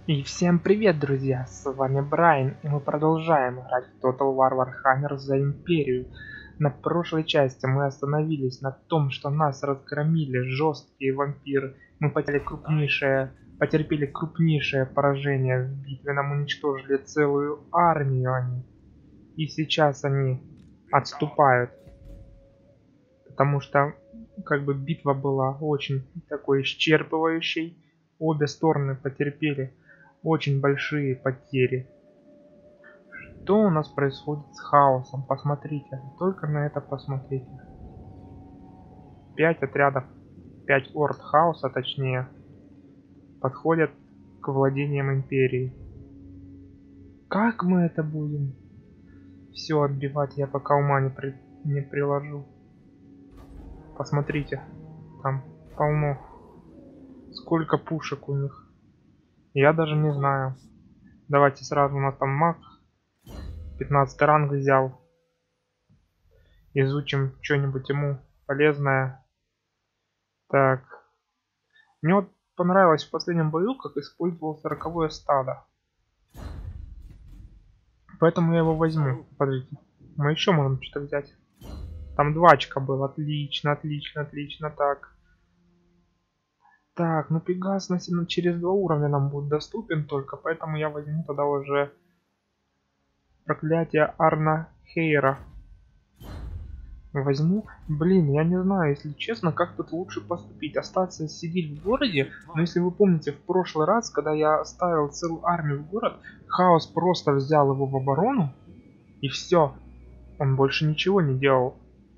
И всем привет, друзья! С вами Брайан, и мы продолжаем играть в Total War Warhammer за Империю. На прошлой части мы остановились на том, что нас разгромили жесткие вампиры. Мы потерпели крупнейшее поражение в битве, нам уничтожили целую армию они. И сейчас они отступают, потому что битва была очень такой исчерпывающей. Обе стороны потерпели очень большие потери. Что у нас происходит с хаосом? Посмотрите, только на это посмотрите. 5 отрядов, 5 орд хаоса точнее, подходят к владениям империи. Как мы это будем все отбивать, я пока ума не приложу. Посмотрите, там полно. Сколько пушек у них. Я даже не знаю. Давайте сразу, у нас там маг 15 ранг взял. Изучим что-нибудь ему полезное. Так. Мне вот понравилось в последнем бою, как использовал 40-е стадо. Поэтому я его возьму. Подождите. Мы еще можем что-то взять. Там 2 очка было. Отлично, отлично, отлично. Так. Так, ну Пегас через 2 уровня нам будет доступен только. Поэтому я возьму тогда уже проклятие Арна Хейра. Возьму. Блин, я не знаю, если честно, как тут лучше поступить. Остаться сидеть в городе. Но если вы помните, в прошлый раз, когда я ставил целую армию в город, Хаос просто взял его в оборону. И все. Он больше ничего не делал.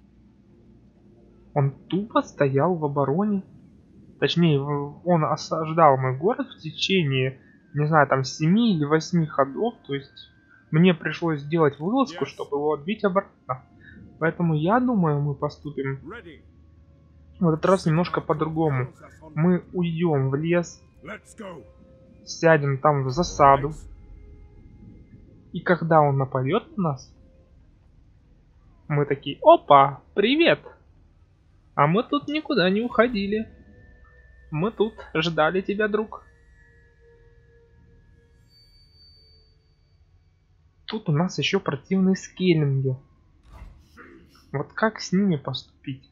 Он тупо стоял в обороне. Точнее, он осаждал мой город в течение, не знаю, там 7 или 8 ходов. То есть мне пришлось сделать вылазку, чтобы его отбить обратно. Поэтому я думаю, мы поступим в этот раз немножко по-другому. Мы уйдем в лес, сядем там в засаду. И когда он нападет на нас, мы такие: опа, привет! А мы тут никуда не уходили. Мы тут ждали тебя, друг. Тут у нас еще противные скеллинги. Вот как с ними поступить?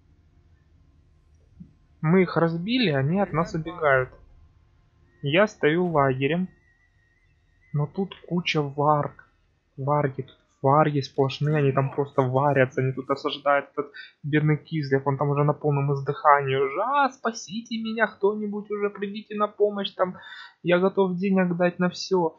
Мы их разбили, они от нас убегают. Я стою лагерем. Но тут куча варг. Варги сплошные, они там просто варятся, они тут осаждают этот бедный Кизлев, он там уже на полном издыхании уже: спасите меня, кто-нибудь уже, придите на помощь, там, я готов денег дать на все.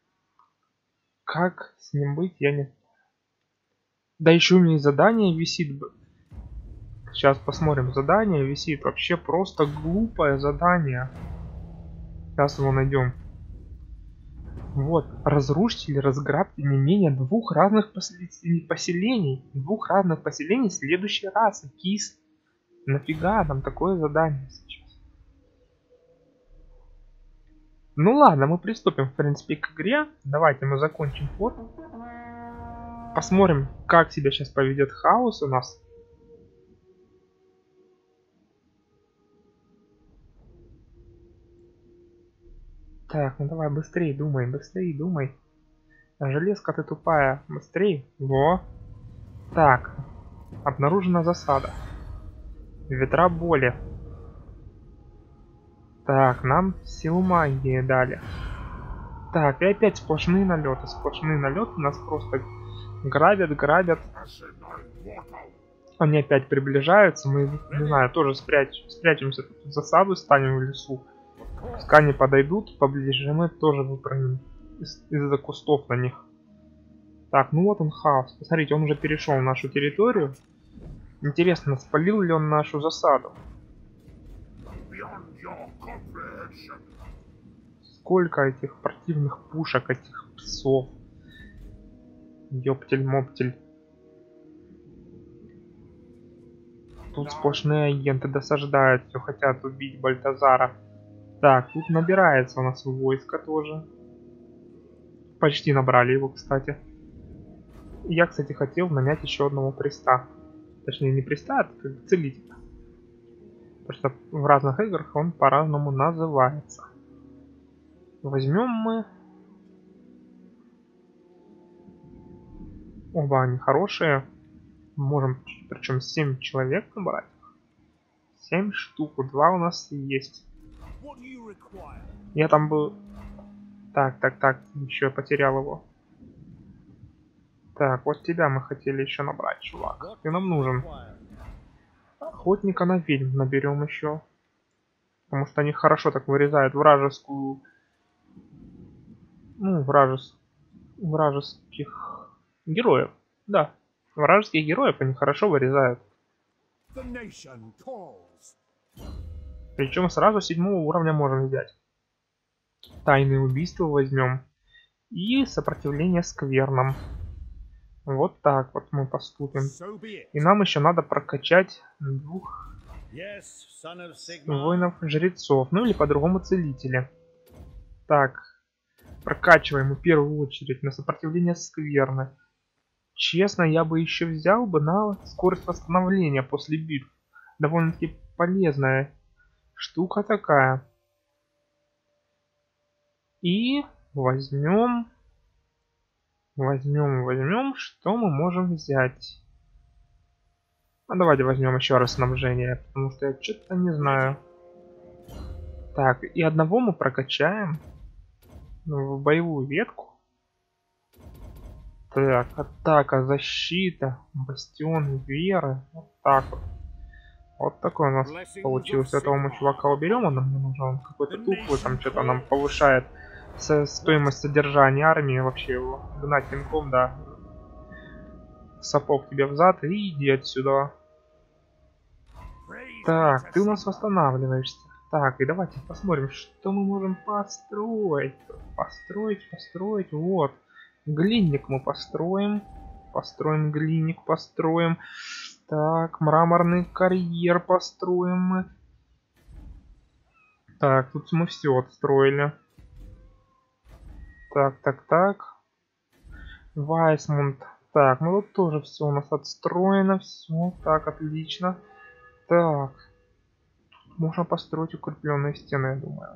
Как с ним быть, я не... Да еще у меня и задание висит. Сейчас посмотрим, задание висит, вообще просто глупое задание. Сейчас его найдем. Вот, разрушьте или разграбьте не менее 2 разных поселений. 2 разных поселений следующей расы. Кис. Нафига нам такое задание сейчас? Ну ладно, мы приступим, в принципе, к игре. Давайте мы закончим ход. Посмотрим, как себя сейчас поведет хаос у нас. Так, ну давай быстрее думай, быстрее думай. Железка, ты тупая. Быстрее. Во. Так. Обнаружена засада. Ветра боли. Так, нам силу магии дали. Так, и опять сплошные налеты. Сплошные налеты нас просто грабят. Они опять приближаются. Мы, не знаю, тоже спрячемся тут в засаду, станем в лесу. Пускай они подойдут поближе, мы тоже выпрыгнем из-за кустов на них. Так, ну вот он, хаос. Посмотрите, он уже перешел нашу территорию. Интересно, спалил ли он нашу засаду? Сколько этих противных пушек, этих псов. Ёптель-моптель. Тут сплошные агенты досаждают, все хотят убить Бальтазара. Так, тут набирается у нас войско тоже. Почти набрали его, кстати. Я, кстати, хотел нанять еще одного приста. Точнее, не приста, а как целителя. Потому что в разных играх он по-разному называется. Возьмем мы... Оба они хорошие. Можем, причем 7 человек набрать. 7 штук. 2 у нас есть. Я там был... Так. Еще я потерял его. Так, вот тебя мы хотели еще набрать, чувак. Ты нам нужен. Охотника на ведьм наберем еще. Потому что они хорошо так вырезают вражескую... Ну, вражеских героев. Да. Вражеских героев они хорошо вырезают. Причем сразу 7-го уровня можем взять. Тайные убийства возьмем. И сопротивление скверным. Вот так вот мы поступим. И нам еще надо прокачать 2 воинов-жрецов. Ну или по-другому целители. Так. Прокачиваем в первую очередь на сопротивление скверны. Честно, я бы еще взял бы на скорость восстановления после битв. Довольно-таки полезная штука такая. И возьмем, что мы можем взять? А давайте возьмем еще раз снабжение, потому что я что-то не знаю. Так, и одного мы прокачаем в боевую ветку. Так, атака, защита, бастион веры. Вот так вот. Вот такой у нас получился. Этого мы чувака уберем, он нам не нужен. Он какой-то тупой, там что-то нам повышает стоимость содержания армии. Вообще его гнать пинком, да. Сапог тебе взад и иди отсюда. Так, ты у нас восстанавливаешься. Так, и давайте посмотрим, что мы можем построить. Построить, вот. Глинник мы построим. Глинник. Так, мраморный карьер построим мы. Так, тут мы все отстроили. Так. Вайсмунд. Так, ну тут тоже все у нас отстроено. Все, так, отлично. Так. Можно построить укрепленные стены, я думаю.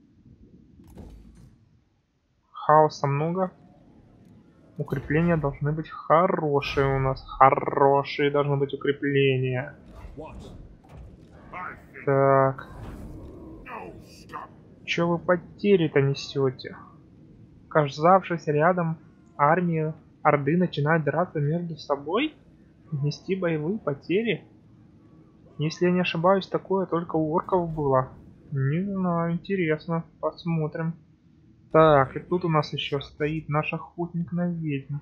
Хаоса много. Укрепления должны быть хорошие у нас. Хорошие должны быть укрепления. Так. Че вы потери-то несете? Оказавшись рядом, армия Орды начинает драться между собой? Нести боевые потери? Если я не ошибаюсь, такое только у орков было. Не знаю, интересно. Посмотрим. Так, и тут у нас еще стоит наш охотник на ведьм.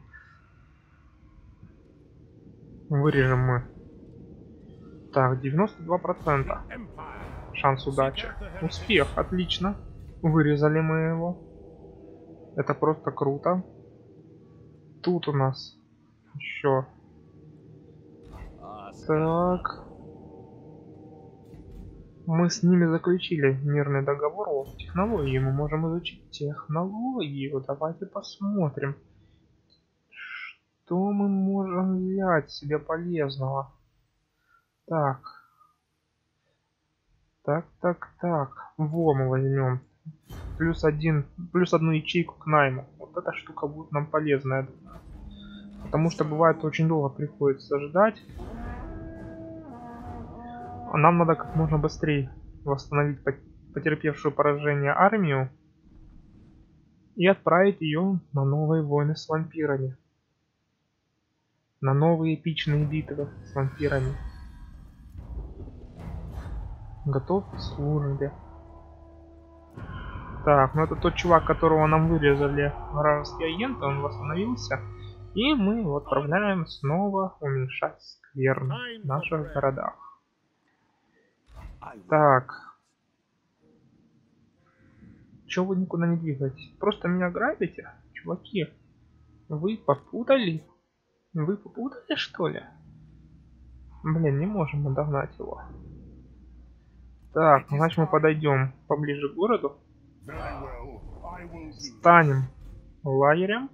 Вырежем мы. Так, 92%. Шанс удачи. Успех, отлично. Вырезали мы его. Это просто круто. Тут у нас еще. Так. Мы с ними заключили мирный договор о технологии. Мы можем изучить технологию. Давайте посмотрим. Что мы можем взять себе полезного? Так. Во, мы возьмем. Плюс одну ячейку к найму. Вот эта штука будет нам полезная. Потому что бывает очень долго приходится ждать. А нам надо как можно быстрее восстановить потерпевшую поражение армию. И отправить ее на новые войны с вампирами. На новые эпичные битвы с вампирами. Готов к службе. Так, ну это тот чувак, которого нам вырезали вражеские агенты, он восстановился. И мы его отправляем снова уменьшать скверн в наших городах. Так. Чего вы никуда не двигаетесь? Просто меня грабите? Чуваки, вы попутали? Вы попутали, что ли? Блин, не можем мы догнать его. Так, значит мы подойдем поближе к городу. Станем лагерем.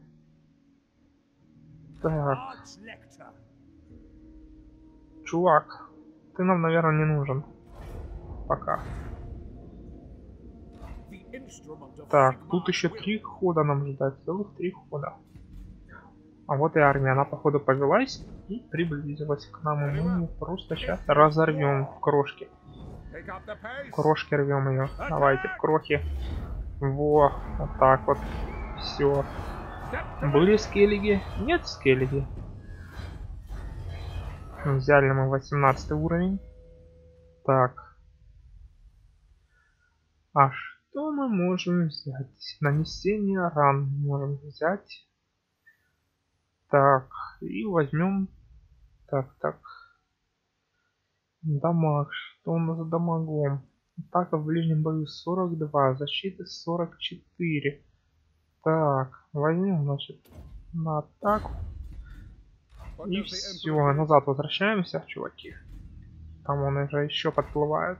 Так. Чувак, ты нам, наверное, не нужен. Пока. Так, тут еще 3 хода нам ждать, целых 3 хода. А вот и армия, она походу повелась и приблизилась к нам, и мы ее просто сейчас разорвем в крошки. В крошки рвем ее. Давайте, в крохи. Во, вот так вот. Все. Были скеллиги? Нет скеллиги. Взяли мы 18 уровень. Так. А что мы можем взять? Нанесение ран можем взять. Так, и возьмем... Так. Дамаг. Что у нас за дамагом? Атака в ближнем бою 42, защиты 44. Так, возьмем, значит, на атаку. И все, назад возвращаемся, чуваки. Там он уже еще подплывают.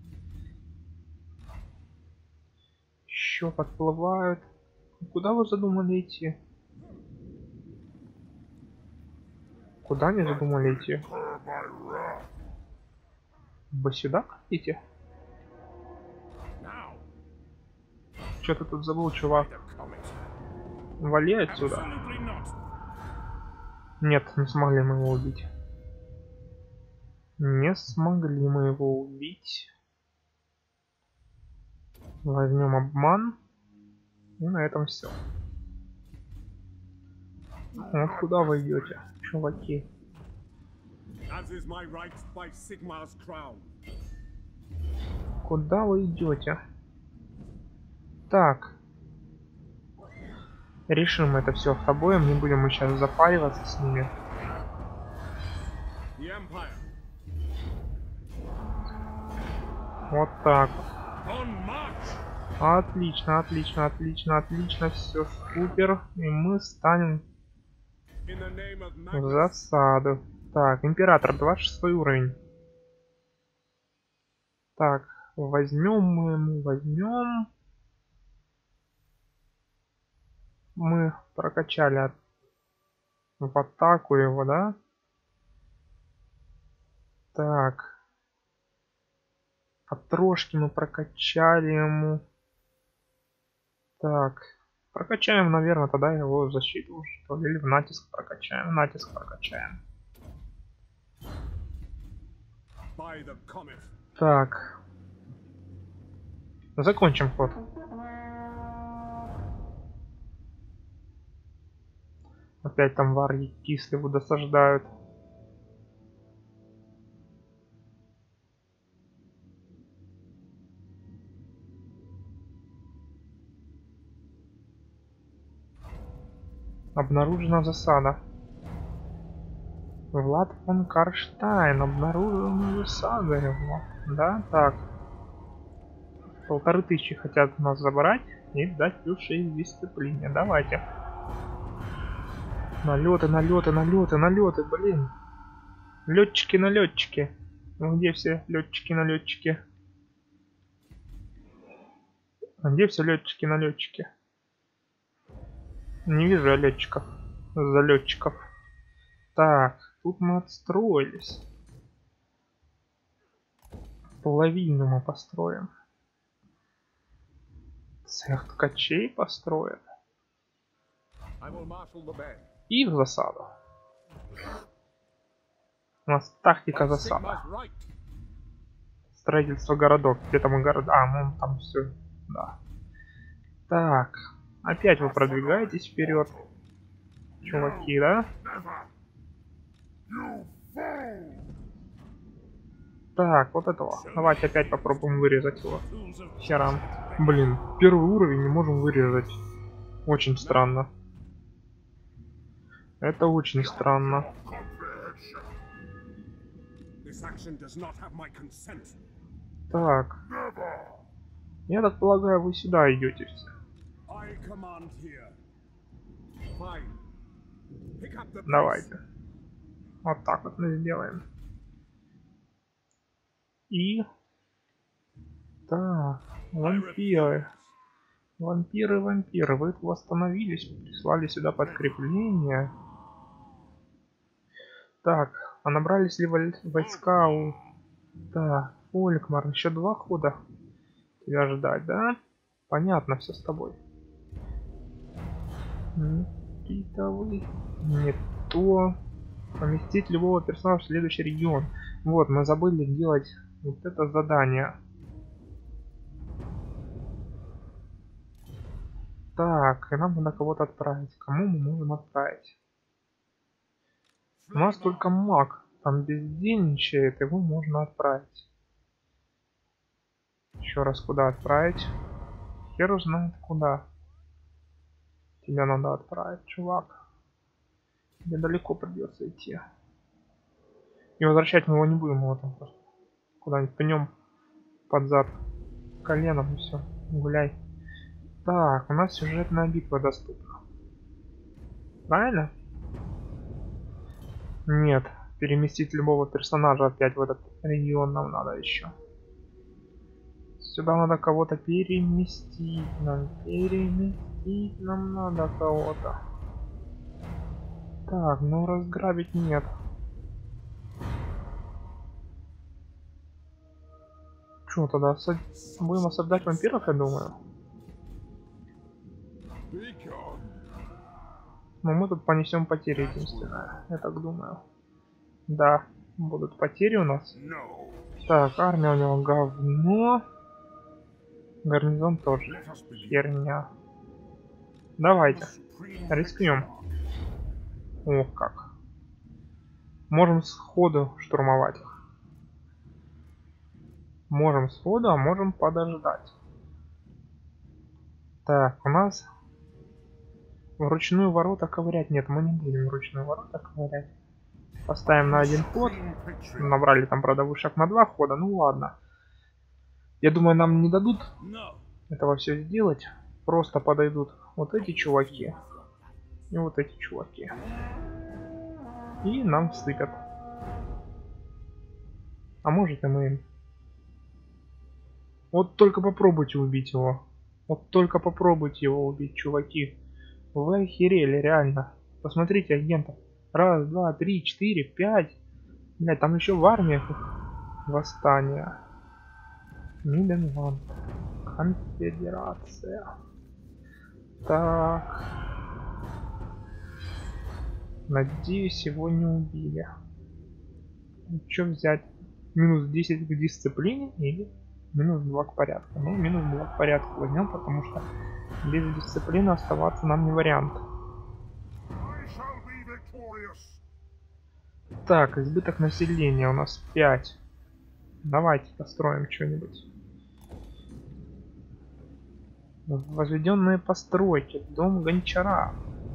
Еще подплывают. Куда вы задумали идти? Куда не задумали идти? Вы сюда хотите? Что ты тут забыл, чувак? Вали отсюда. Нет, не смогли мы его убить. Не смогли мы его убить. Возьмем обман. И на этом все. Вот куда вы идете, чуваки? Куда вы идете? Так. Решим это все обоим, не будем мы сейчас запариваться с ними. Вот так. Отлично, все супер. И мы станем в засаду. Так, император, 26 уровень. Так, возьмем. Мы прокачали в атаку его, да? Так. Потрошки мы прокачали ему. Так. Прокачаем, наверное, тогда его в защиту. Или в натиск прокачаем. Натиск прокачаем. Так. Закончим ход. Опять там варги кислеву досаждают. Обнаружена засада. Влад фон Карштайн. Обнаружена засада его. Да, так. 1500 хотят нас забрать и дать плюс 6 дисциплине. Давайте. Налеты, блин. Летчики. Ну где все летчики? Где все летчики? Не вижу я летчиков. Залетчиков. Так, тут мы отстроились. Плавильню мы построим. Цех ткачей построим. И в засаду. У нас тактика засада. Строительство городов. Где там города? А, ну там все. Да. Так. Опять вы продвигаетесь вперед. Чуваки, да? Так, вот этого. Давайте опять попробуем вырезать его. Херам. Блин, первый уровень не можем вырезать. Очень странно. Это очень странно. Так. Я так полагаю, вы сюда идете все. Давайте. Вот так вот мы сделаем. И... Так, вампиры. Вампиры, вы тут восстановились, прислали сюда подкрепление. Так, а набрались ли войска у... Так, Фолькмар, еще 2 хода тебя ждать, да? Понятно все с тобой. Питовый. Не то. Поместить любого персонажа в следующий регион. Вот, мы забыли делать вот это задание. Так, и нам надо кого-то отправить. Кому мы можем отправить? У нас только маг. Там бездельничает, его можно отправить. Еще раз куда отправить? Хер знает куда. Тебя надо отправить, чувак. Тебе далеко придется идти. И возвращать мы его не будем, его там просто куда-нибудь пнем под зад коленом и все. Гуляй. Так, у нас сюжетная битва доступна. Правильно? Нет. Переместить любого персонажа опять в этот регион нам надо еще. Сюда надо кого-то переместить. Переместить нам надо кого-то. Так, ну разграбить нет. Что тогда будем осаждать вампиров, я думаю. Но мы тут понесем потери единственное, я так думаю. Да, будут потери у нас. Так, армия у него говно. Гарнизон тоже херня. Давайте, рискнем. Ох как. Можем сходу штурмовать их. Можем сходу, а можем подождать. Так, у нас вручную ворота ковырять. Нет, мы не будем вручную ворота ковырять. Поставим на один ход. Набрали там, правда, вышаг на 2 хода. Ну ладно. Я думаю, нам не дадут этого все сделать. Просто подойдут вот эти чуваки. И вот эти чуваки. И нам всыпят. А может и мы им. Вот только попробуйте убить его. Вот только попробуйте его убить, чуваки. Вы охерели, реально. Посмотрите агентов. 1, 2, 3, 4, 5. Блять, там еще в армиях восстание. Миденланд. Конфедерация. Так. Надеюсь, его не убили. Что взять? Минус 10 к дисциплине или минус 2 к порядку? Ну, минус 2 к порядку возьмем, потому что без дисциплины оставаться нам не вариант. Так, избыток населения у нас 5. Давайте построим что-нибудь. Возведенные постройки. Дом гончара.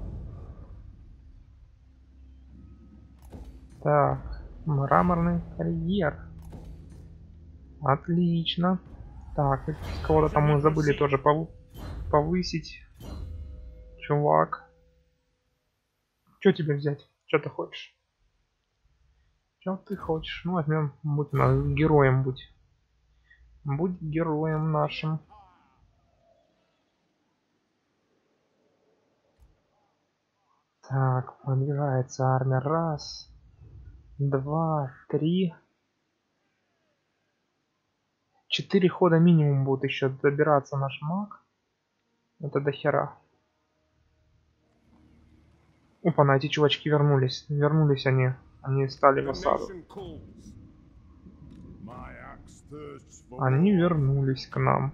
Так, мраморный карьер. Отлично. Так, кого-то там мы забыли тоже повысить. Чувак. Что тебе взять? Что ты хочешь? Что ты хочешь? Ну, возьмем, будь у нас героем, будь. Будь героем нашим. Так, подбирается армия. 1, 2, 3. 4 хода минимум будет еще добираться наш маг. Это дохера. Опа, на эти чувачки вернулись. Вернулись они. Они стали в осаду. Они вернулись к нам.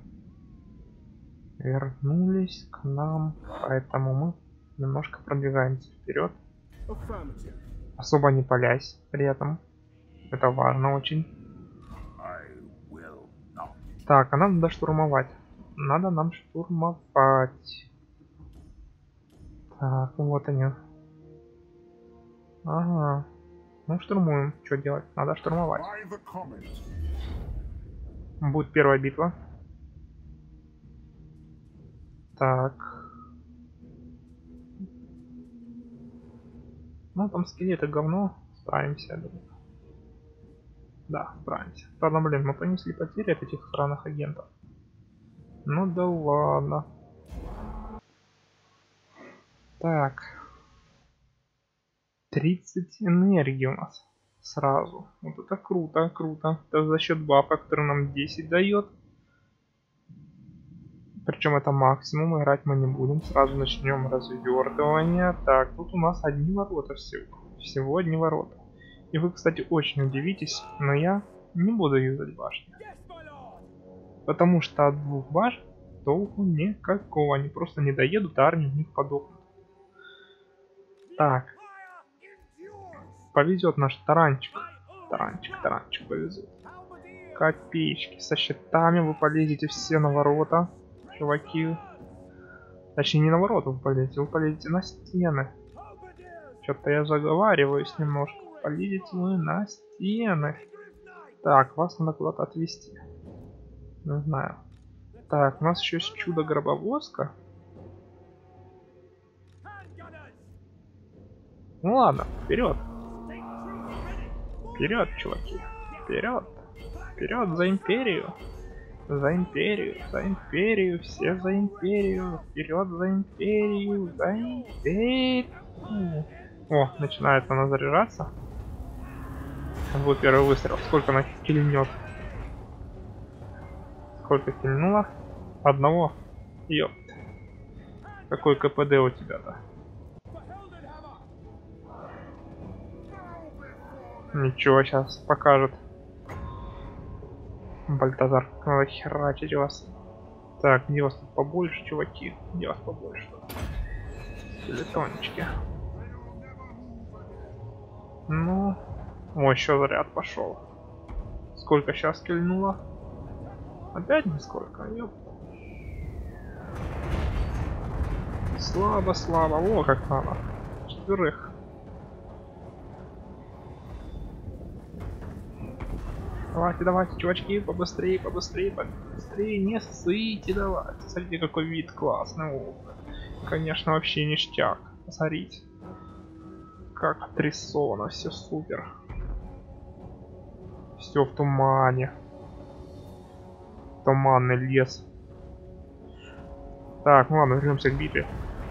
Вернулись к нам. Поэтому мы немножко продвигаемся вперед. Особо не палясь при этом. Это важно очень. Так, а нам надо штурмовать. Надо нам штурмовать. Так, вот они. Ага. Ну, штурмуем. Что делать? Надо штурмовать. Будет первая битва. Так. Ну, там скелеты говно. Справимся, я думаю. Да, справимся. Правда, блин, мы понесли потери от этих странных агентов. Ну да ладно. Так. 30 энергии у нас сразу. Вот это круто, круто. Это за счет бафа, который нам 10 дает. Причем это максимум, играть мы не будем. Сразу начнем развертывание. Так, тут у нас одни ворота всего. Всего одни ворота. И вы, кстати, очень удивитесь, но я не буду юзать башни. Потому что от двух башен толку никакого. Они просто не доедут, а армии в них подохнут. Так. Повезет наш таранчик. Таранчик повезет. Копеечки. Со щитами вы полезете все на ворота, чуваки. Точнее, не на ворота вы полезете на стены. Что-то я заговариваюсь немножко. Полезете вы на стены. Так, вас надо куда-то отвезти. Не знаю. Так, у нас еще есть чудо-гробовозка. Ну ладно, вперед. Вперед, чуваки. Вперед. Вперед за империю. За империю. За империю. Все за империю. Вперед за империю. За империю. О, начинает она заряжаться. Вот первый выстрел. Сколько она кильнет? Сколько кильнула? Одного. Ёпт. Какой КПД у тебя-то? Ничего, сейчас покажет. Бальтазар, надо херачить вас. Так, где вас тут побольше, чуваки? Где вас побольше? Скелетончики. Ну... О, еще заряд пошел. Сколько сейчас кильнуло? Опять нисколько, ёп. Слабо. О, как надо. 4. Давайте, чувачки, побыстрее, не ссыте, давайте. Смотрите, какой вид классный. О, конечно, вообще ништяк. Посмотрите. Как отрисовано, все супер. Все в тумане. Туманный лес. Так, ну ладно, вернемся к битве.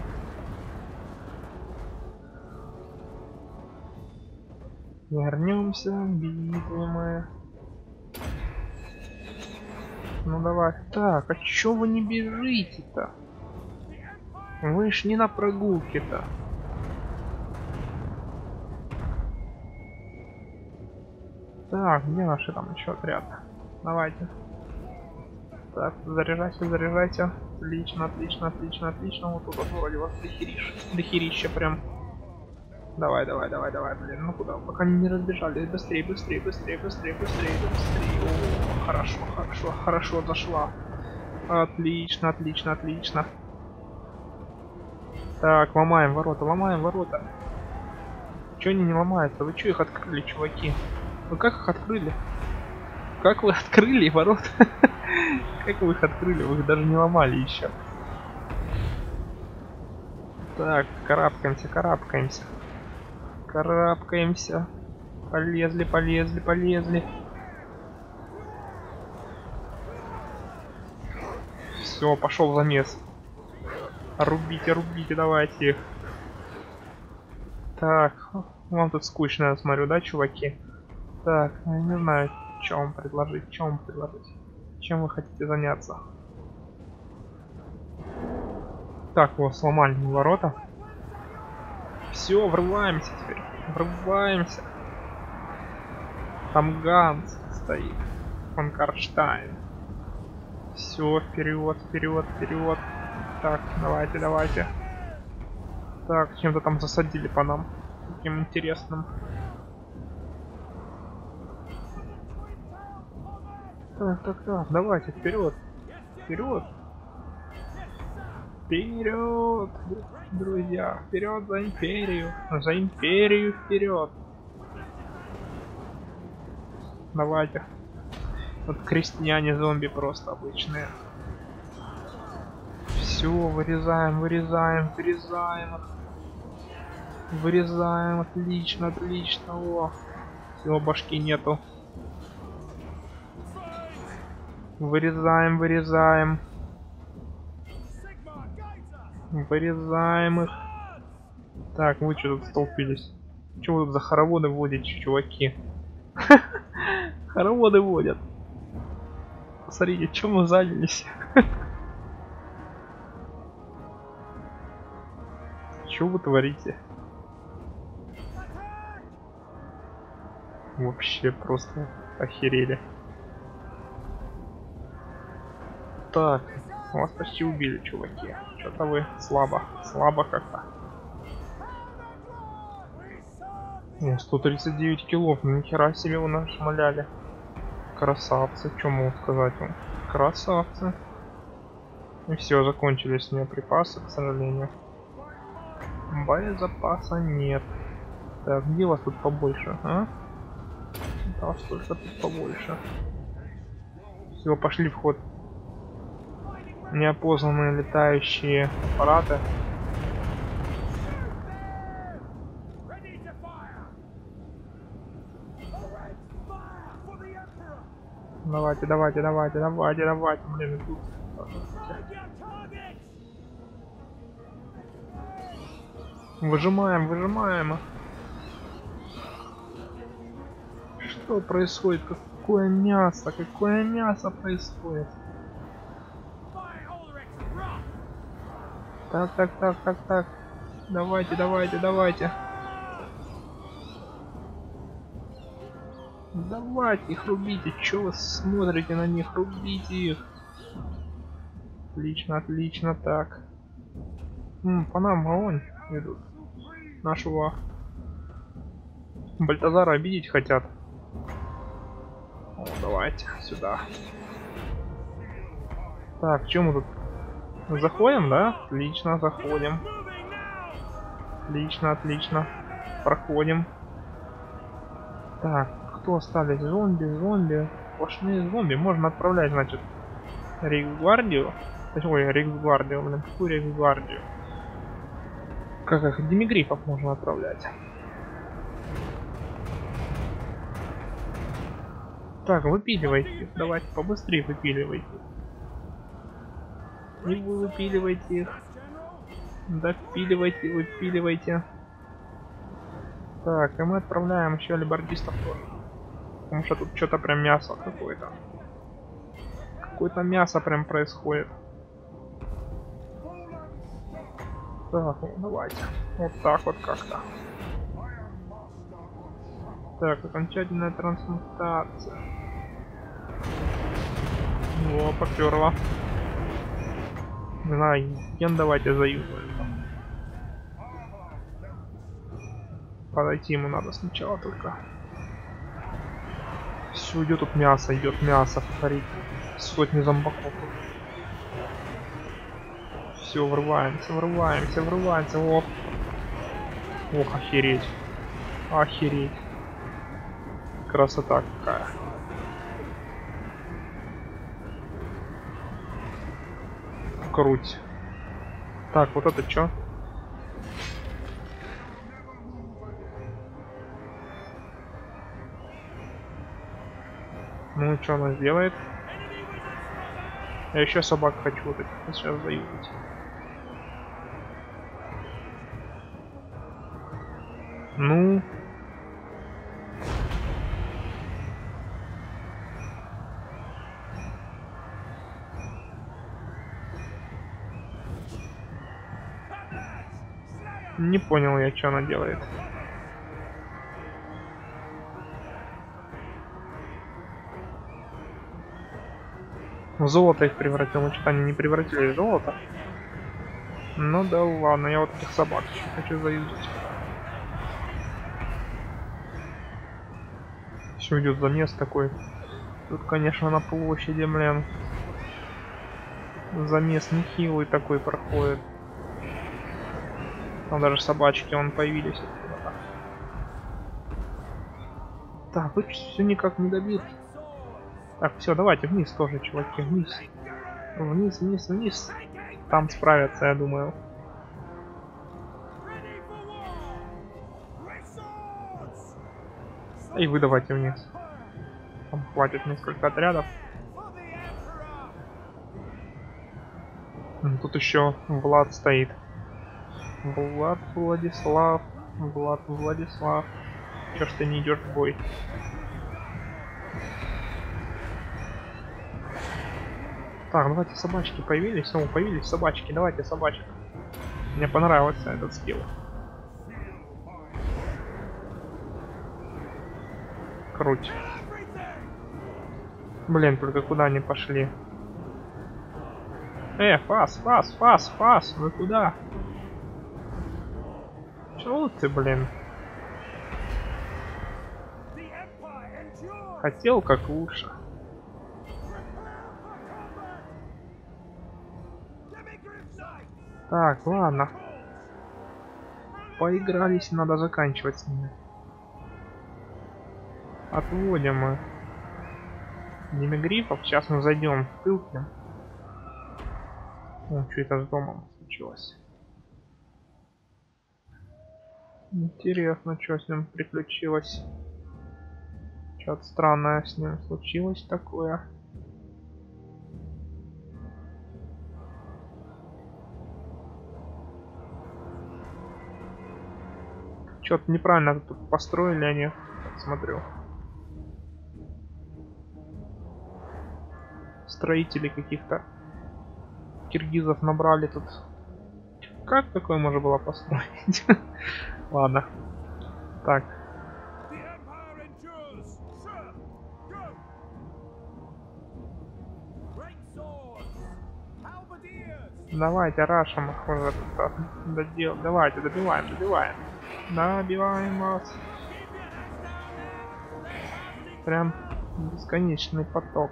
Вернемся к битве мы. Ну давай. Так, а чё вы не бежите-то? Вы ж не на прогулке-то. Так, где наши там еще отряд? Давайте. Так, заряжайся. Отлично. Вот тут вот вроде вас дохерища прям. Давай, блин, ну куда? Пока они не разбежались. Быстрее. О, хорошо зашла. Отлично. Так, ломаем ворота. Чё они не ломаются? Вы чё их открыли, чуваки? Вы как их открыли? Как вы открыли ворота? Как вы их открыли? Вы их даже не ломали еще. Так, карабкаемся. Полезли. Все, пошел замес. Рубите, давайте их. Так, вам тут скучно, я смотрю, да, чуваки? Так, я не знаю, что вам предложить. Чем вы хотите заняться? Так, вот, сломали ворота. Все, врываемся теперь. Там Ганс стоит. Фон Карштайн. Все, вперед. Так, давайте. Так, чем-то там засадили по нам. Таким интересным. Так, давайте, вперед, друзья, вперед за империю, вперед. Давайте. Вот крестьяне-зомби просто обычные. Все, вырезаем. Отлично. О, всего башки нету. Вырезаем их. Так, вы что тут столпились? Что вы тут за хороводы водите, чуваки? Хороводы водят. Посмотрите, чем мы занялись. Что вы творите? Вообще просто охерели. Так, вас почти убили, чуваки. Что-то вы слабо как-то. 139 килов, ну нихера себе вы нашмаляли. Красавцы, что могу сказать вам? Красавцы. И все, закончились у меня припасы, к сожалению. Боезапаса нет. Так, где вас тут побольше, а? Да, сколько тут побольше. Все, пошли в ход. Неопознанные летающие аппараты. Давайте, блин, тут. Выжимаем. Что происходит? Какое мясо происходит? Так. Давайте. Давайте их рубите. Чё вы смотрите на них? Рубите их. Отлично, так. По нам огонь идут. Нашего Бальтазара обидеть хотят. О, давайте сюда. Так, что мы тут? Заходим, да? Отлично, заходим. Отлично. Проходим. Так, кто остались? Зомби. Сплошные зомби. Можно отправлять, значит, Рейхсгвардию. Ой, Рейхсгвардию, блин, какую Рейхсгвардию? Как их? Демигрифов можно отправлять. Так, выпиливайте. Давайте побыстрее выпиливайте. И вы выпиливайте их. Да, выпиливайте. Так, и мы отправляем еще алибардистов тоже. Потому что тут что-то прям мясо какое-то. Какое-то мясо прям происходит. Так, ну, давайте. Вот так вот как-то. Так, окончательная трансмутация. О, попёрло. Не знаю, ген давайте заюзаем. Подойти ему надо сначала только. Все, идет мясо, повторить. Сотни зомбаков. Все, врываемся. Ох, охереть. Красота какая. Круть. Так, вот это чё? Ну и что она сделает? Я еще собак хочу вот этих сейчас заюзать. Ну. Не понял я, что она делает. В золото их превратил, но что-то они не превратили в золото. Ну да ладно, я вот этих собак хочу заюзать. Все идет замес такой. Тут, конечно, на площади, блин. Замес нехилый такой проходит. Там даже собачки вон появились. Так, вы все никак не добьют. Так, все, давайте вниз тоже, чуваки, вниз. Вниз. Там справятся, я думаю. И вы давайте вниз. Там хватит несколько отрядов. Тут еще Влад стоит. Владислав. Чё ж ты не идешь в бой? Так, давайте собачки появились. Появились собачки. Давайте собачек. Мне понравился этот скилл. Круть. Блин, только куда они пошли? Фас, вы куда? Чё ты, блин? Хотел как лучше. Так, ладно. Поигрались, надо заканчивать с ними. Отводим мы Немигрифов. Сейчас мы зайдем в тылки. О, что это с домом случилось? Интересно, что с ним приключилось. Что-то странное с ним случилось такое. Что-то неправильно тут построили они, смотрю. Строители каких-то киргизов набрали тут. Как такое можно было построить? Ладно. Так. Давайте рашим их уже тут. Давайте, добиваем. Добиваем вас. Прям бесконечный поток.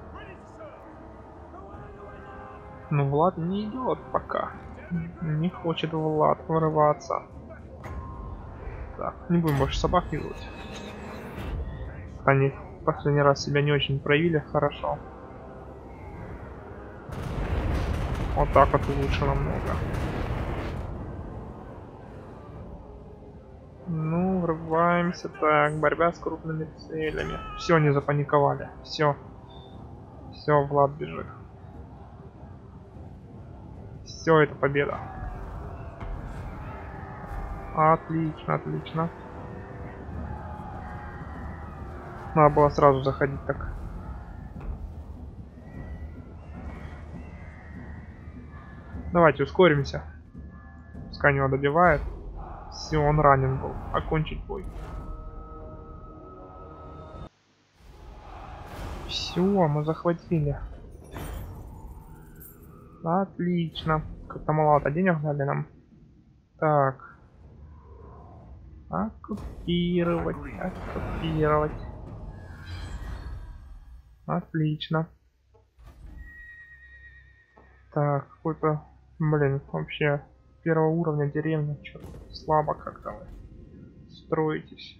Но Влад не идет пока. Не хочет Влад вырываться. Так, не будем больше собак видеть. Они в последний раз себя не очень проявили хорошо. Вот так вот лучше намного. Ну, врываемся. Так, борьба с крупными целями. Все, они запаниковали. Все, Влад бежит. Все, это победа. Отлично. Надо было сразу заходить так. Давайте ускоримся. Пускай его добивает. Все, он ранен был. Окончить бой. Все, мы захватили. Отлично. Как-то маловато денег дали нам. Так. Оккупировать. Отлично. Так, какой-то, блин, вообще первого уровня деревня, что-то слабо как-то вы строитесь.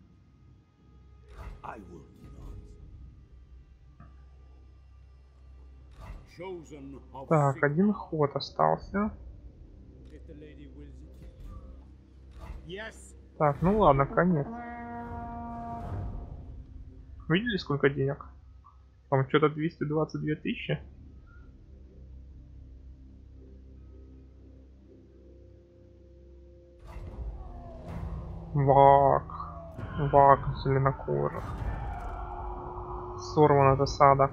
Так, один ход остался. Так, ну ладно, конец. Видели, сколько денег? Там что-то 222 тысячи. Вак зеленокожих. Сорвана засада.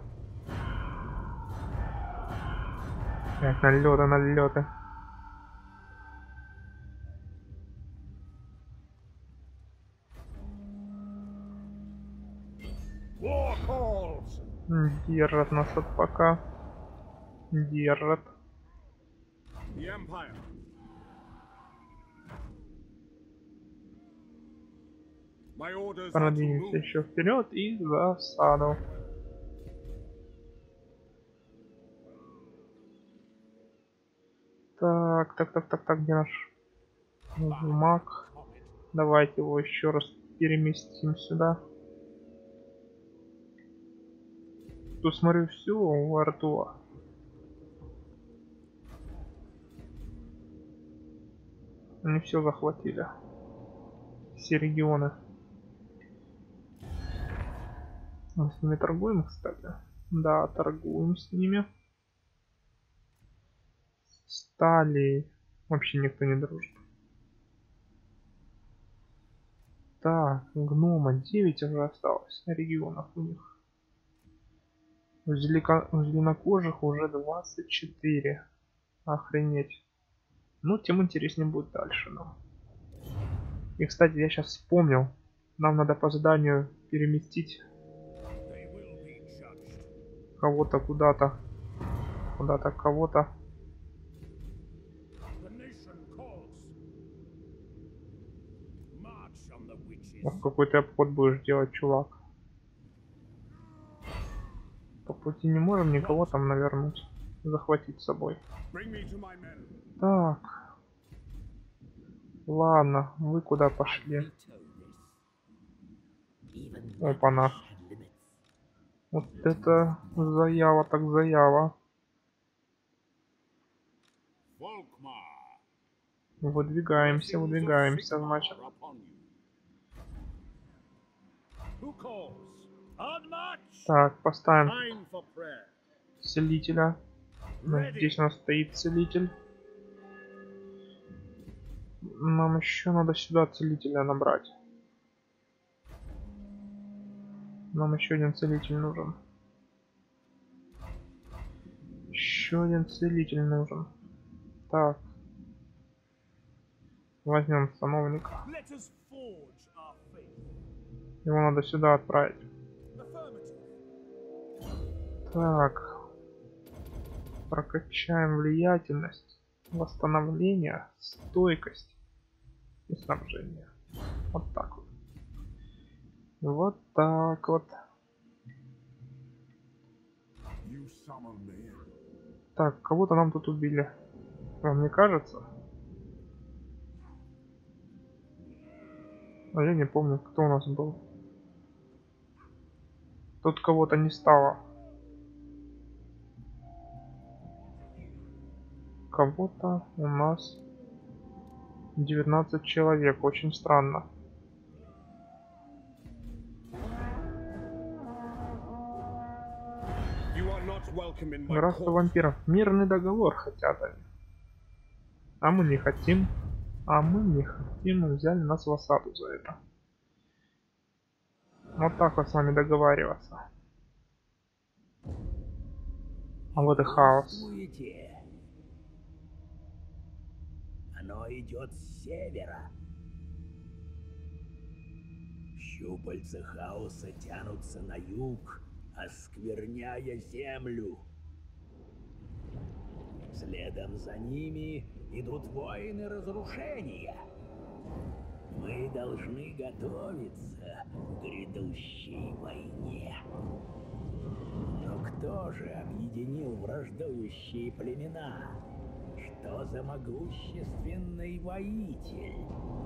Так, налеты. Держат нас тут пока. Держат. Продвинемся еще вперед и засаду. Так, где наш маг? Давайте его еще раз переместим сюда. Тут смотрю все во рту. Они все захватили. Все регионы. Мы с ними торгуем, кстати. Да, торгуем с ними. Стали. Вообще никто не дружит. Так, гнома 9 уже осталось регионов у них. У зеленокожих уже 24. Охренеть. Ну, тем интереснее будет дальше нам. И, кстати, я сейчас вспомнил. Нам надо по заданию переместить кого-то куда-то. Куда-то кого-то. Вот какой-то обход будешь делать, чувак. По пути не можем никого там навернуть. Захватить с собой. Так. Ладно, вы куда пошли? Опа-на. Вот это заява так заява. Выдвигаемся, выдвигаемся, значит. Так, поставим целителя. Здесь у нас стоит целитель. Нам еще надо сюда целителя набрать. Нам еще один целитель нужен. Еще один целитель нужен. Так. Возьмем сановника. Его надо сюда отправить. Так. Прокачаем влиятельность, восстановление, стойкость и снабжение. Вот так вот. Вот так вот. Так, кого-то нам тут убили. Вам не кажется? А я не помню, кто у нас был. Тут кого-то не стало. Кого-то у нас 19 человек. Очень странно. Графство вампиров. Мирный договор хотят они. А мы не хотим. А мы не хотим. Взяли нас в осаду за это. Вот так вот с вами договариваться. А вот и хаос. Оно идет с севера. Щупальца хаоса тянутся на юг, оскверняя землю. Следом за ними идут воины разрушения. Мы должны готовиться к грядущей войне. Но кто же объединил враждующие племена? Что за могущественный воитель?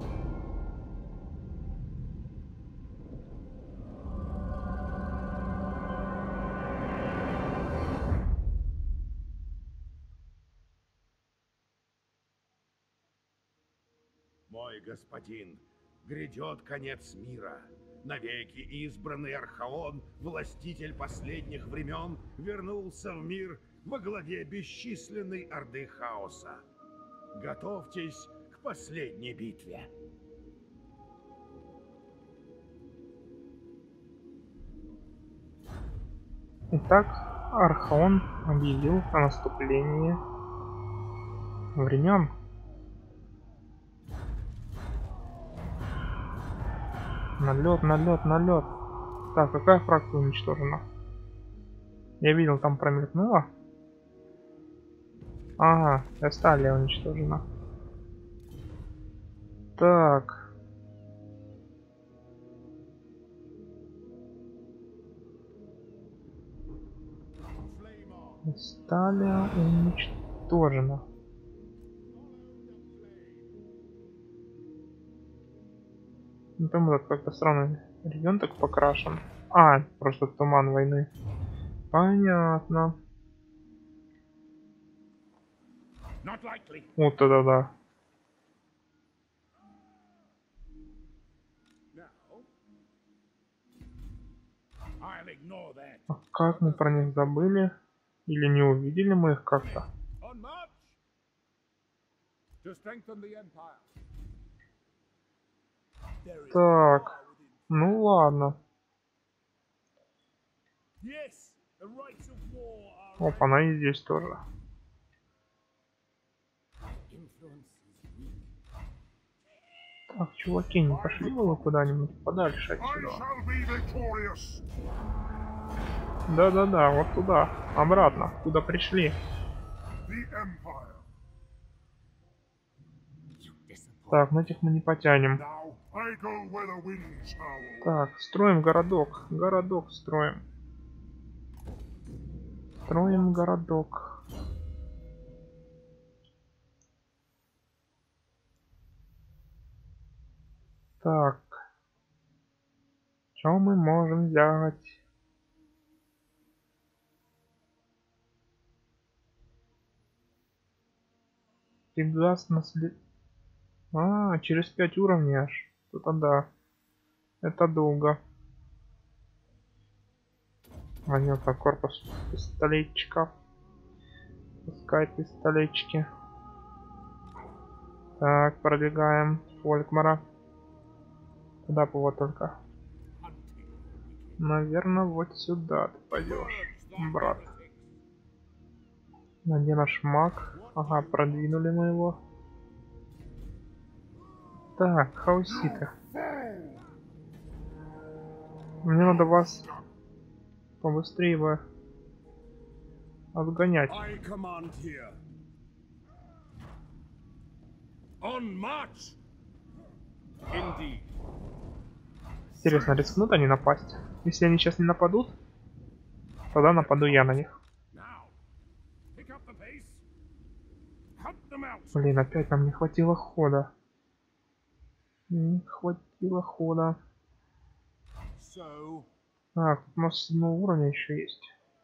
Мой господин, грядет конец мира. Навеки избранный Архаон, властитель последних времен, вернулся в мир во главе бесчисленной орды хаоса. Готовьтесь к последней битве. Итак, Архаон объявил о наступлении времен. Налет, налет, налет. Так, какая фракция уничтожена? Я видел, там промелькнуло. Ага, Эсталия уничтожена. Так. Эсталия уничтожена. Ну там этот как-то странный регион так покрашен. А, просто туман войны. Понятно. Вот это да. А как мы про них забыли? Или не увидели мы их как-то? Так. Ну ладно. Опа, она и здесь тоже. Так, чуваки, не пошли вы куда-нибудь подальше отсюда? Да-да-да, вот туда, обратно, куда пришли. Так, на этих мы не потянем. Так, строим городок. Городок строим. Строим городок. Так. Что мы можем взять? Пегас наслед... А, через 5 уровней аж. Это да. Это долго. Возьмем так корпус пистолетчиков. Пускай пистолетчики. Так, продвигаем Фолькмара. Куда бы вот только? Наверное, вот сюда ты пойдешь, брат. Где наш маг? Ага, продвинули мы его. Так, хауситы. Мне надо вас побыстрее бы отгонять. Интересно, рискнут они напасть? Если они сейчас не нападут, тогда нападу я на них. Блин, опять нам не хватило хода. Не хватило хода. Так, у нас 7 уровня еще есть.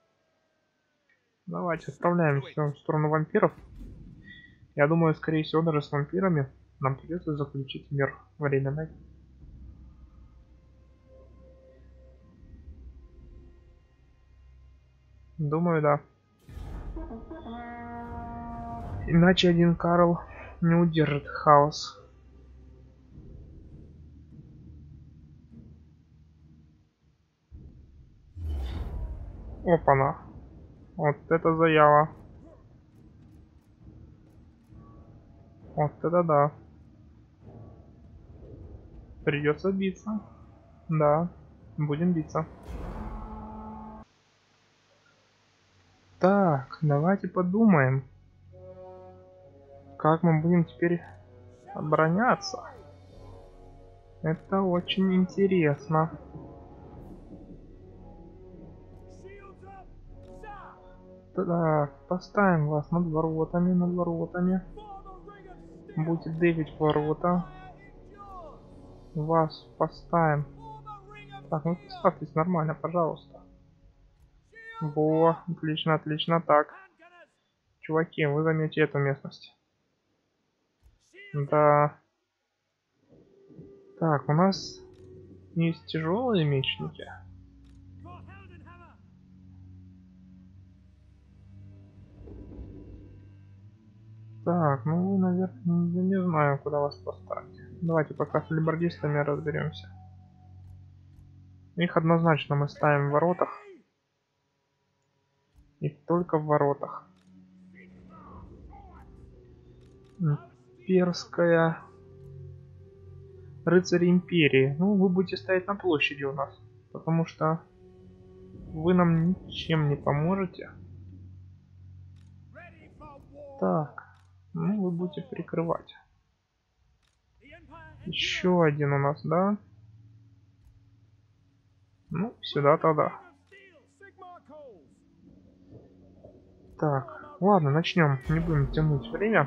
Давайте отправляем все в сторону вампиров. Я думаю, скорее всего, даже с вампирами нам придется заключить мир временный. Думаю, да. Иначе один Карл не удержит хаос. Опа-на. Вот это заява. Вот это да. Придется биться. Да, будем биться. Так, давайте подумаем, как мы будем теперь обороняться. Это очень интересно. Так, поставим вас над воротами, над воротами. Будете дэвить ворота. Вас поставим. Так, ну ставьтесь нормально, пожалуйста. Во, отлично, отлично. Так, чуваки, вы займете эту местность. Да. Так, у нас есть тяжелые мечники. Так, ну вы, наверное, я не знаю, куда вас поставить. Давайте пока с лейбордистами разберемся. Их однозначно мы ставим в воротах. И только в воротах. Имперская... Рыцари Империи. Ну, вы будете стоять на площади у нас. Потому что вы нам ничем не поможете. Так. Ну, вы будете прикрывать. Еще один у нас, да? Ну, сюда тогда. Так, ладно, начнем. Не будем тянуть время.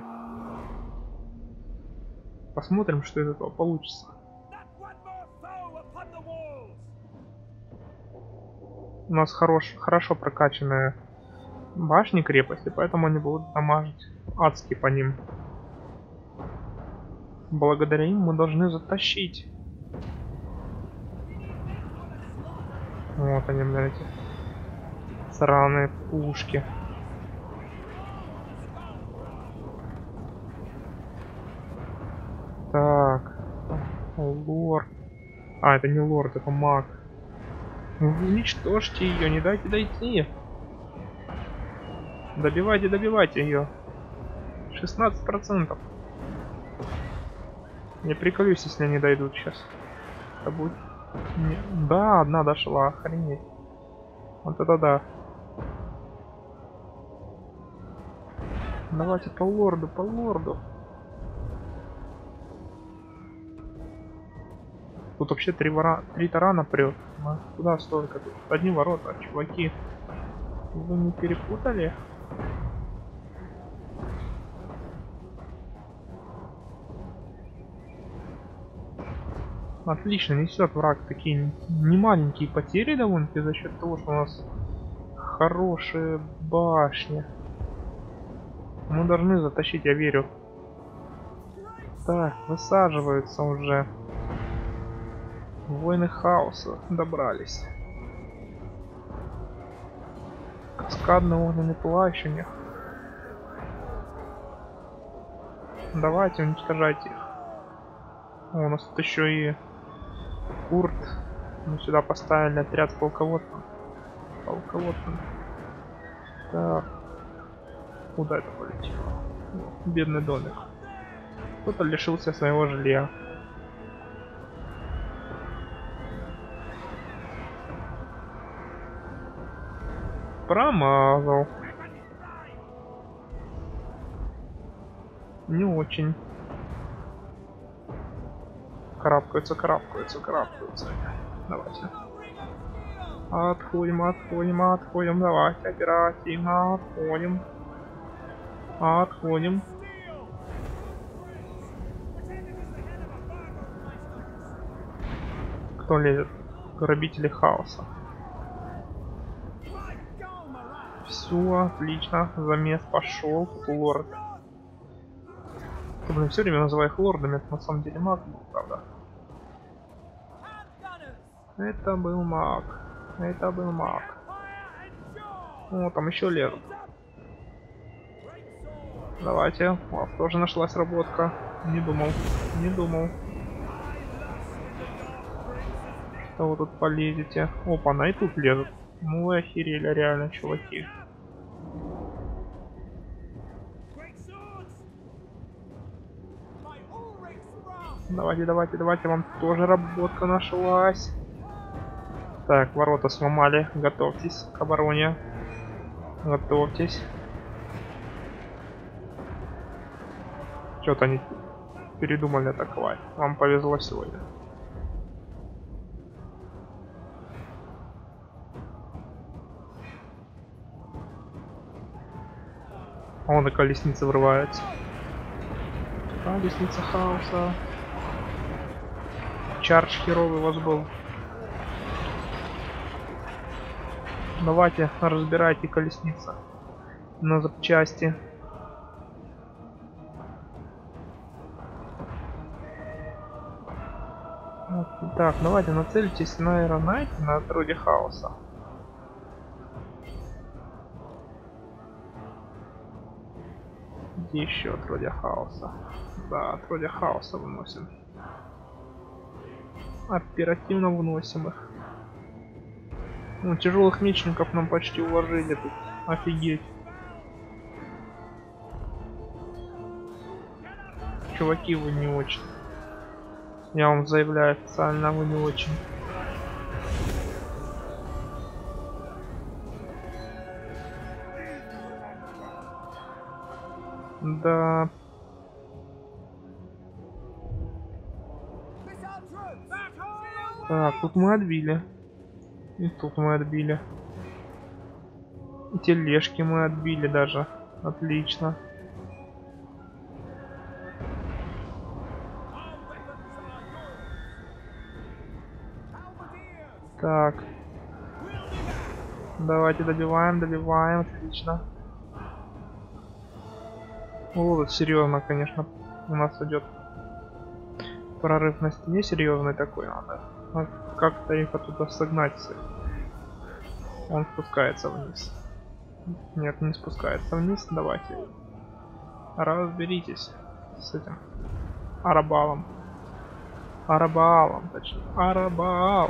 Посмотрим, что из этого получится. У нас хорошо прокачанные башни крепости, поэтому они будут дамажить адски по ним. Благодаря им мы должны затащить. Вот они, блядь, эти сраные пушки. Так, лорд. А, это не лорд, это маг. Уничтожьте ее, не дайте дойти. Добивайте ее. 16%. Не приколюсь, если они дойдут сейчас. Это будет... Да, одна дошла, охренеть. Вот это да. Давайте по лорду, по лорду. Тут вообще три тарана прет. Куда столько? Тут одни ворота, чуваки. Вы не перепутали? Отлично, несет враг такие не маленькие потери довольно-таки за счет того, что у нас хорошие башни. Мы должны затащить, я верю. Так, высаживаются уже. Воины хаоса добрались. Каскадный огненный плащ у них. Давайте уничтожайте их. О, у нас тут еще и Курт. Мы сюда поставили отряд с полководцем. Так. Куда это полетело? Бедный домик. Кто-то лишился своего жилья. Промазал. Не очень. Карабкаются. Давайте. Отходим. Давайте, оперативно отходим. Кто лезет? Грабители хаоса. Все, отлично. Замес пошел. Тут лорд. Я, все время называю их лордами, это на самом деле маг был, правда. Это был маг. О, там еще лезут. Давайте. У вас тоже нашлась работка. Не думал. Что вы тут полезете? Опа, она и тут лезут. Ну вы охерели, реально, чуваки. Давайте, вам тоже работка нашлась. Так, ворота сломали. Готовьтесь к обороне. Готовьтесь. Что-то они передумали атаковать. Вам повезло сегодня. А вон и колесница врывается. Колесница хаоса. Чардж херовый у вас был. Давайте, разбирайте колесница на запчасти. Так, давайте нацельтесь на Аэронайте, на отродье хаоса. Где еще отродье хаоса? Да, отродье хаоса выносим. Оперативно выносим их. Ну, тяжелых мечников нам почти уложили тут. Офигеть. Чуваки, вы не очень. Я вам заявляю официально, вы не очень. Да. Так, тут мы отбили. И тут мы отбили. И тележки мы отбили даже. Отлично. Так. Давайте добиваем, отлично. Вот серьезно, конечно, у нас идет прорыв на стене, серьезный такой надо. Как-то их оттуда согнать. Он спускается вниз. Нет, не спускается вниз. Давайте. Разберитесь с этим Арабалом. Арабалом, точнее. Арабал.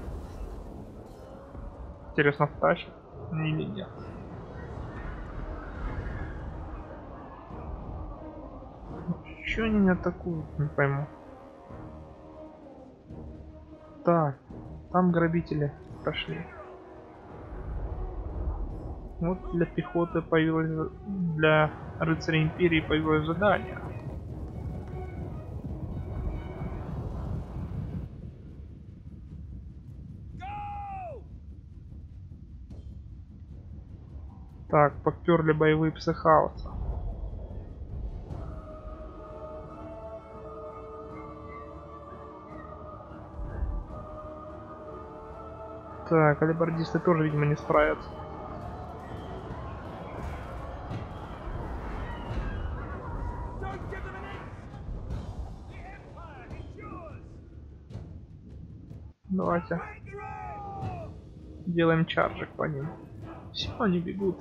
Интересно, втащит или нет? Чё они не атакуют, не пойму. Так, там грабители прошли. Вот для пехоты появилось, для рыцарей империи появилось задание. Так, поперли боевые псы хаоса. Так, алибардисты тоже, видимо, не справятся. Давайте делаем чаржик по ним. Все, они бегут.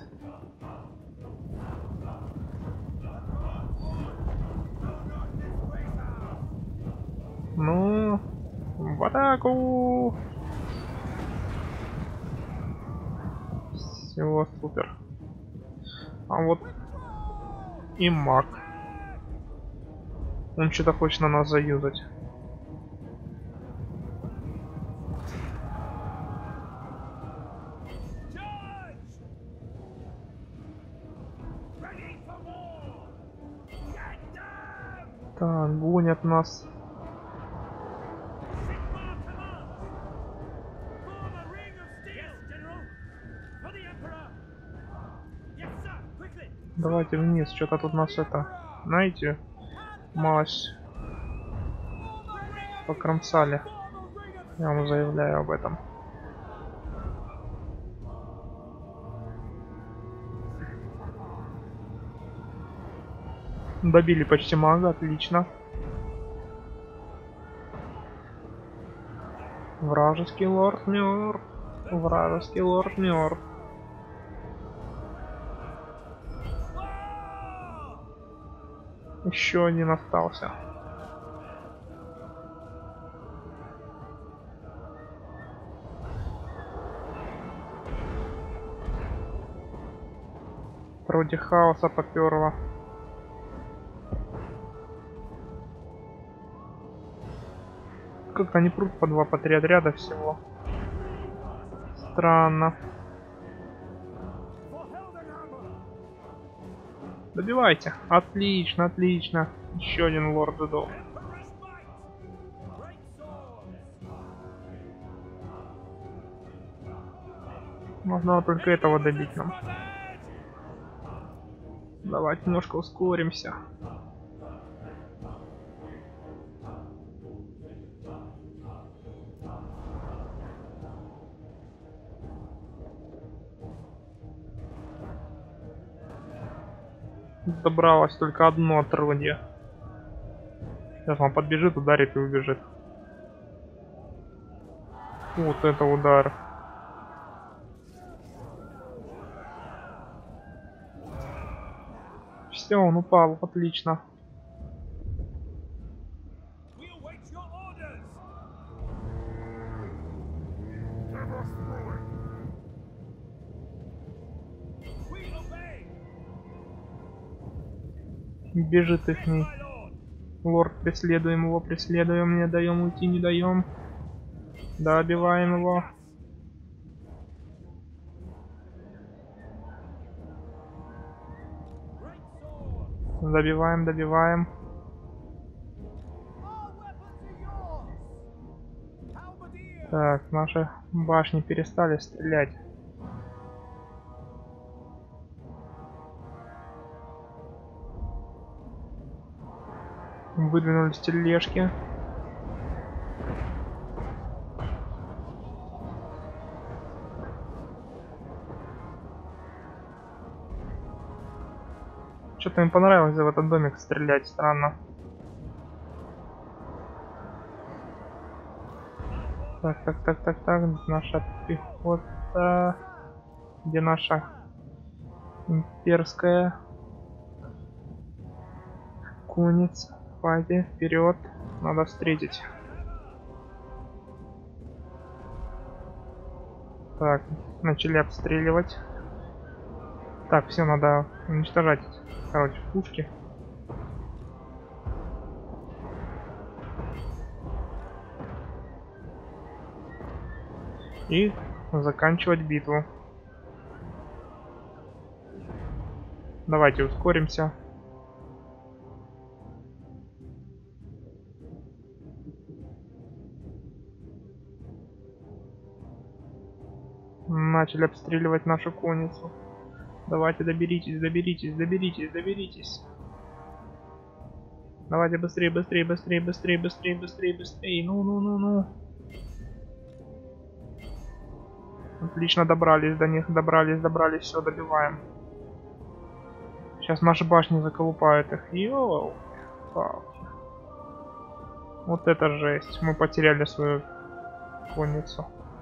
Ну, в атаку! Всего супер. А вот и маг. Он что-то хочет на нас заюзать. Так, гонят нас. Давайте вниз, что-то тут нас это, знаете, малость покромсали. Я вам заявляю об этом. Добили почти мага, отлично. Вражеский лорд мертв. Вражеский лорд мертв. Еще один остался. Вроде хаоса поперло. Как-то они прут по 2, по 3 отряда всего. Странно. Добивайте. Отлично, отлично. Еще один лорд сдох. Нужно только этого добить нам. Давайте немножко ускоримся. Добралось только одно отродье. Сейчас он подбежит, ударит и убежит. Вот это удар. Все, он упал, отлично. Бежит ихний лорд, преследуем его, преследуем, не даем уйти, не даем. Добиваем его. Добиваем, добиваем. Так, наши башни перестали стрелять. Выдвинулись тележки. Что-то им понравилось в этот домик стрелять, странно. Так, наша пехота. Где наша имперская? Конец. Пойди вперед, надо встретить. Так, начали обстреливать. Так, все, надо уничтожать, короче, пушки. и заканчивать битву. Давайте ускоримся. Начали обстреливать нашу конницу. Давайте доберитесь, доберитесь, доберитесь, доберитесь. Давайте быстрее, быстрее, быстрее, быстрее, быстрее, быстрее, быстрее. Ну. Отлично, добрались до них, добрались, все, добиваем. Сейчас наши башни заколупают их. Йоу. Вот это жесть. Мы потеряли свою конницу.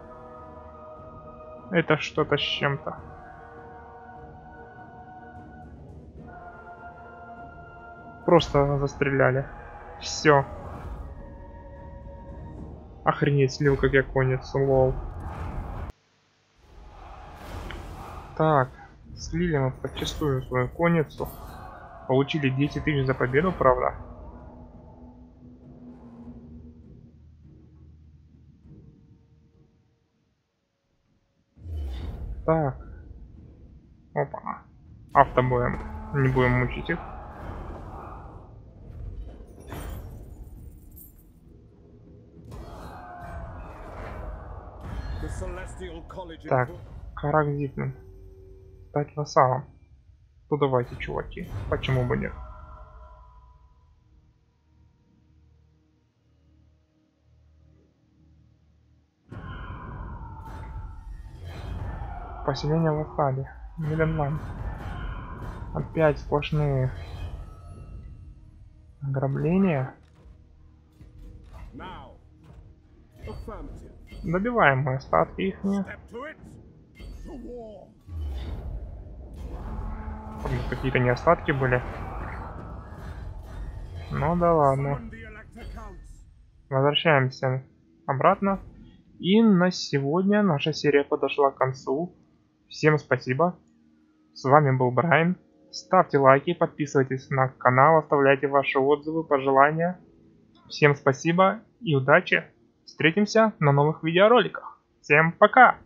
Это что-то с чем-то. Просто застреляли. Все. Охренеть, слил как я конницу, лол. Так, слили мы подчастую свою конницу. Получили 10 тысяч за победу, правда. Так. Опа. Автобоем. Не будем мучить их. Так, Каракзиплин. Стать вассалом. Ну давайте, чуваки. Почему бы нет? Поселение в Асаде. Миденланд. Опять сплошные ограбления. Добиваем мы остатки их. Какие-то не остатки были. Ну да ладно. Возвращаемся обратно. И на сегодня наша серия подошла к концу. Всем спасибо. С вами был Брайан. Ставьте лайки, подписывайтесь на канал, оставляйте ваши отзывы, пожелания. Всем спасибо и удачи. Встретимся на новых видеороликах. Всем пока!